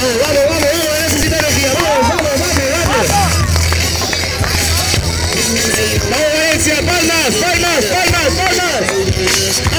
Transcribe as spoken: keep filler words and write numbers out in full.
Vamos, vamos, vamos, vamos, necesita energía. Vamos, vamos, vamos, vamos. Vamos, Valencia, palmas, palmas, palmas, palmas.